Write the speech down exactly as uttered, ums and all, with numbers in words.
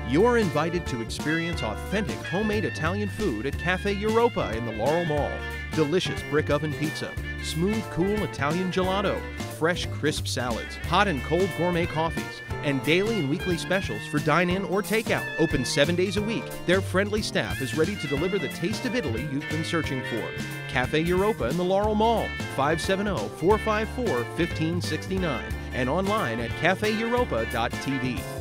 You're invited to experience authentic homemade Italian food at Cafe Europa in the Laurel Mall. Delicious brick oven pizza, smooth, cool Italian gelato, fresh, crisp salads, hot and cold gourmet coffees, and daily and weekly specials for dine-in or takeout. Open seven days a week, their friendly staff is ready to deliver the taste of Italy you've been searching for. Cafe Europa in the Laurel Mall, five seven zero, four five four, one five six nine, and online at cafe europa dot t v.